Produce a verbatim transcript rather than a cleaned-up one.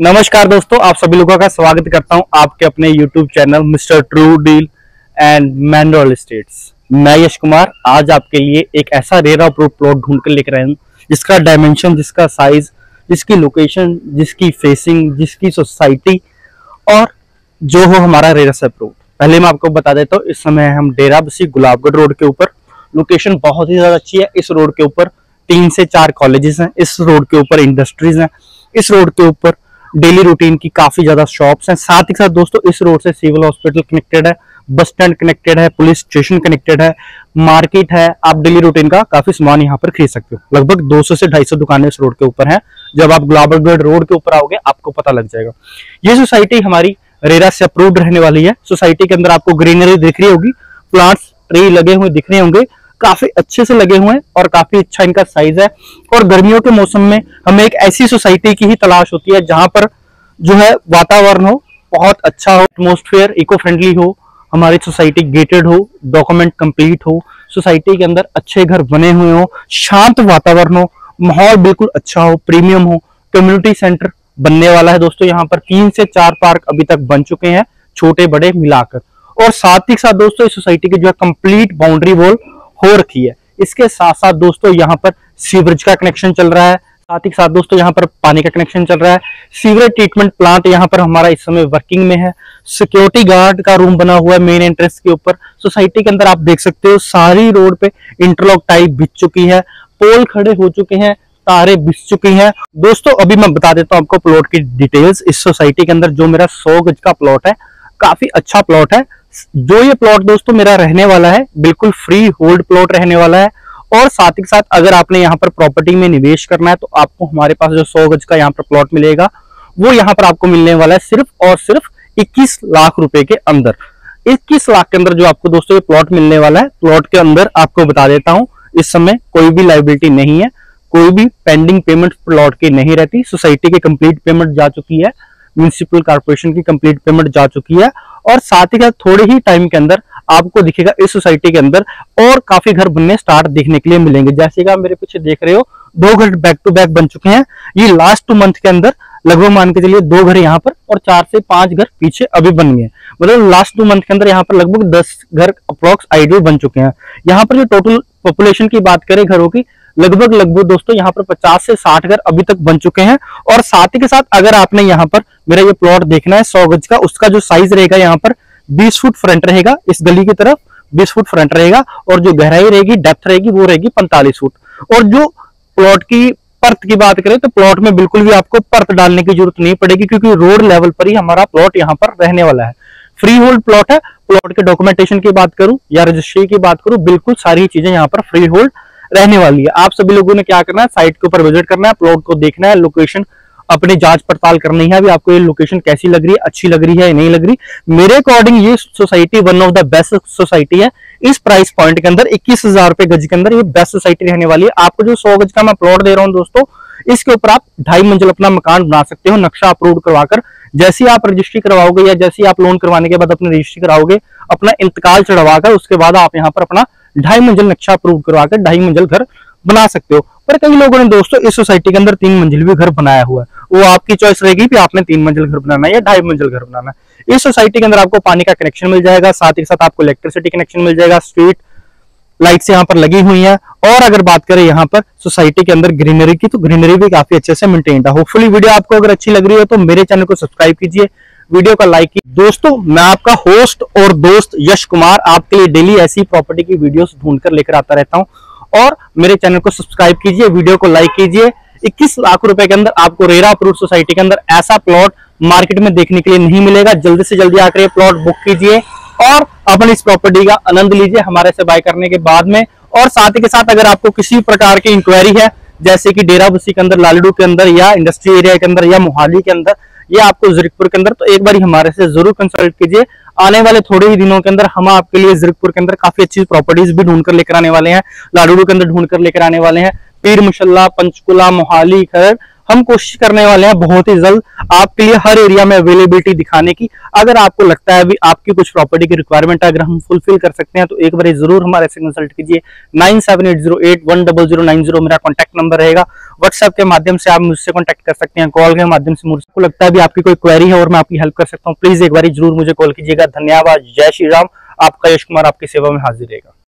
नमस्कार दोस्तों, आप सभी लोगों का स्वागत करता हूं आपके अपने YouTube channel mister true deal and man real estates. मैं यश कुमार आज आपके लिए एक ऐसा रेयर अप्रूव प्लॉट ढूंढ कर लेकर आया हूं जिसका डायमेंशन, जिसका साइज, जिसकी लोकेशन, जिसकी फेसिंग, जिसकी सोसाइटी और जो हो हमारा रेयर अप्रूव। पहले मैं आपको बता देता हूँ, इस समय हम डेरा बस्सी गुलाबगढ़ रोड के ऊपर। लोकेशन बहुत ही ज्यादा अच्छी है। इस रोड के ऊपर तीन से चार कॉलेजेस हैं, इस रोड के ऊपर इंडस्ट्रीज हैं, इस रोड के ऊपर डेली रूटीन की काफी ज्यादा शॉप्स हैं। साथ ही साथ दोस्तों इस रोड से सिविल हॉस्पिटल कनेक्टेड है, बस स्टैंड कनेक्टेड है, पुलिस स्टेशन कनेक्टेड है, मार्केट है। आप डेली रूटीन का काफी सामान यहाँ पर खरीद सकते हो। लगभग दो सौ से ढाई सौ दुकानें इस रोड के ऊपर हैं। जब आप गुलाबगढ़ रोड के ऊपर आओगे आपको पता लग जाएगा। ये सोसाइटी हमारी रेरा से अप्रूव्ड रहने वाली है। सोसाइटी के अंदर आपको ग्रीनरी दिख रही होगी, प्लांट्स ट्री लगे हुए दिख रहे होंगे, काफी अच्छे से लगे हुए हैं और काफी अच्छा इनका साइज है। और गर्मियों के मौसम में हमें एक ऐसी सोसाइटी की ही तलाश होती है जहां पर जो है वातावरण हो बहुत अच्छा हो, एटमोस्फेयर इको फ्रेंडली हो, हमारी सोसाइटी गेटेड हो, डॉक्यूमेंट कंप्लीट हो, सोसाइटी के अंदर अच्छे घर बने हुए हो, शांत वातावरण हो, माहौल बिल्कुल अच्छा हो, प्रीमियम हो। कम्युनिटी सेंटर बनने वाला है दोस्तों। यहाँ पर तीन से चार पार्क अभी तक बन चुके हैं, छोटे बड़े मिलाकर। और साथ ही साथ दोस्तों इस सोसाइटी की जो है कंप्लीट बाउंड्री वॉल हो रखी है। इसके साथ साथ दोस्तों यहाँ पर सीवरेज का कनेक्शन चल रहा है, साथ ही साथ दोस्तों यहाँ पर पानी का कनेक्शन चल रहा है। सीवरेज ट्रीटमेंट प्लांट यहाँ पर हमारा इस समय वर्किंग में है। सिक्योरिटी गार्ड का रूम बना हुआ है मेन एंट्रेंस के ऊपर। सोसाइटी के अंदर आप देख सकते हो सारी रोड पे इंटरलॉक टाइप बिछ चुकी है, पोल खड़े हो चुके हैं, तारे बिछ चुकी हैं। दोस्तों अभी मैं बता देता हूँ आपको प्लॉट की डिटेल्स। इस सोसाइटी के अंदर जो मेरा सौ गज का प्लॉट है, काफी अच्छा प्लॉट है। जो ये प्लॉट दोस्तों मेरा रहने वाला है बिल्कुल फ्री होल्ड प्लॉट रहने वाला है। और साथ ही साथ अगर आपने यहाँ पर प्रॉपर्टी में निवेश करना है तो आपको हमारे पास जो सौ गज का यहाँ पर प्लॉट मिलेगा वो यहाँ पर आपको मिलने वाला है सिर्फ और सिर्फ इक्कीस लाख रुपए के अंदर। इक्कीस लाख के अंदर जो आपको दोस्तों ये प्लॉट मिलने वाला है। प्लॉट के अंदर आपको बता देता हूँ इस समय कोई भी लायबिलिटी नहीं है, कोई भी पेंडिंग पेमेंट प्लॉट की नहीं रहती। सोसाइटी की कंप्लीट पेमेंट जा चुकी है, म्युनिसिपल कॉर्पोरेशन की कंप्लीट पेमेंट जा चुकी है। और साथ ही साथ थोड़े ही टाइम के अंदर आपको दिखेगा इस सोसाइटी के अंदर और काफी घर बनने स्टार्ट देखने के लिए मिलेंगे। जैसे कि आप मेरे पीछे देख रहे हो दो घर बैक टू बैक बन चुके हैं। ये लास्ट टू मंथ के अंदर लगभग मान के चलिए दो घर यहाँ पर और चार से पांच घर पीछे अभी बन गए। मतलब लास्ट टू मंथ के अंदर यहाँ पर लगभग दस घर अप्रोक्स आइडियल बन चुके हैं। यहाँ पर जो टोटल पॉपुलेशन की बात करें घरों की, लगभग लगभग दोस्तों यहाँ पर पचास से साठ घर अभी तक बन चुके हैं। और साथ ही के साथ अगर आपने यहाँ पर मेरा ये प्लॉट देखना है सौ गज का, उसका जो साइज रहेगा यहाँ पर बीस फुट फ्रंट रहेगा, इस गली की तरफ बीस फुट फ्रंट रहेगा। और जो गहराई रहेगी, डेप्थ रहेगी, वो रहेगी पैंतालीस फुट। और जो प्लॉट की परत की बात करें तो प्लॉट में बिल्कुल भी आपको परत डालने की जरूरत नहीं पड़ेगी क्योंकि रोड लेवल पर ही हमारा प्लॉट यहाँ पर रहने वाला है। फ्री होल्ड प्लॉट है। प्लॉट के डॉक्यूमेंटेशन की बात करूं या रजिस्ट्री की बात करूं, बिल्कुल सारी चीजें यहाँ पर फ्री होल्ड रहने वाली है। आप सभी लोगों ने क्या करना है, साइट के ऊपर विजिट करना है, प्लॉट को देखना है, लोकेशन अपनी जांच पड़ताल करनी है। अभी आपको ये लोकेशन कैसी लग रही है, अच्छी लग रही है या नहीं लग रही। मेरे अकॉर्डिंग ये society one of the best society है। इस प्राइस पॉइंट के अंदर इक्कीस हजार रुपए गज के अंदर ये बेस्ट सोसाइटी रहने वाली है। आपको जो सौ गज का मैं प्लॉट दे रहा हूं दोस्तों, इसके ऊपर आप ढाई मंजिल अपना मकान बना सकते हो नक्शा अप्रूव करवाकर। जैसे आप रजिस्ट्री करवाओगे या जैसे आप लोन करवाने के बाद अपनी रजिस्ट्री कराओगे, अपना इंतकाल चढ़वाकर उसके बाद आप यहाँ पर अपना ढाई मंजिल नक्शा अप्रूव करवाकर ढाई मंजिल घर बना सकते हो। पर कई लोगों ने दोस्तों इस सोसाइटी के अंदर तीन मंजिल भी घर बनाया हुआ है। वो आपकी चॉइस रहेगी कि आपने तीन मंजिल घर बनाना है या ढाई मंजिल घर बनाना है। इस सोसाइटी के अंदर आपको पानी का कनेक्शन मिल जाएगा, साथ ही साथ आपको इलेक्ट्रिसिटी कनेक्शन मिल जाएगा, स्ट्रीट लाइट्स यहाँ पर लगी हुई हैं। और अगर बात करें यहाँ पर सोसाइटी के अंदर ग्रीनरी की, तो ग्रीनरी भी काफी अच्छे से मेंटेन्ड है। होपफुली वीडियो आपको अगर अच्छी लग रही है तो मेरे चैनल को सब्सक्राइब कीजिए, वीडियो का लाइक कीजिए। दोस्तों मैं आपका होस्ट और दोस्त यश कुमार आपके लिए डेली ऐसी प्रॉपर्टी की वीडियोस ढूंढकर लेकर आता रहता हूं। और मेरे चैनल को सब्सक्राइब कीजिए, वीडियो को लाइक कीजिए। इक्कीस लाख रुपए के अंदर आपको रेरा अप्रूव्ड सोसाइटी के अंदर ऐसा प्लॉट मार्केट में देखने के लिए नहीं मिलेगा। जल्दी से जल्दी आकर ये प्लॉट बुक कीजिए और अपनी इस प्रॉपर्टी का आनंद लीजिए हमारे से बाय करने के बाद में। और साथ ही के साथ अगर आपको किसी प्रकार की इंक्वायरी है, जैसे कि डेरा बस्सी के अंदर, लालड़ू के अंदर या इंडस्ट्री एरिया के अंदर या मोहाली के अंदर या आपको जीरकपुर के अंदर, तो एक बार हमारे से जरूर कंसल्ट कीजिए। आने वाले थोड़े ही दिनों के अंदर हम आपके लिए जीरकपुर के अंदर काफी अच्छी प्रॉपर्टीज भी ढूंढकर लेकर आने वाले हैं, लालड़ू के अंदर ढूंढकर लेकर आने वाले हैं, पीर मुशल्ला, पंचकुला, मोहाली, खरड़, हम कोशिश करने वाले हैं बहुत ही जल्द आपके लिए हर एरिया में अवेलेबिलिटी दिखाने की। अगर आपको लगता है अभी आपकी कुछ प्रॉपर्टी की रिक्वायरमेंट अगर हम फुलफिल कर सकते हैं तो एक बार जरूर हमारे से कंसल्ट कीजिए। Nine seven eight zero eight one double zero nine zero मेरा कॉन्टैक्ट नंबर रहेगा। व्हाट्सएप के माध्यम से आप मुझसे कॉन्टैक्ट कर सकते हैं, कॉल के माध्यम से मुझको लगता है भी आपकी कोई क्वेरी है और मैं आपकी हेल्प कर सकता हूँ, प्लीज एक बार जरूर मुझे कॉल कीजिएगा। धन्यवाद। जय श्री राम। आपका यश कुमार आपकी सेवा में हाजिर रहेगा।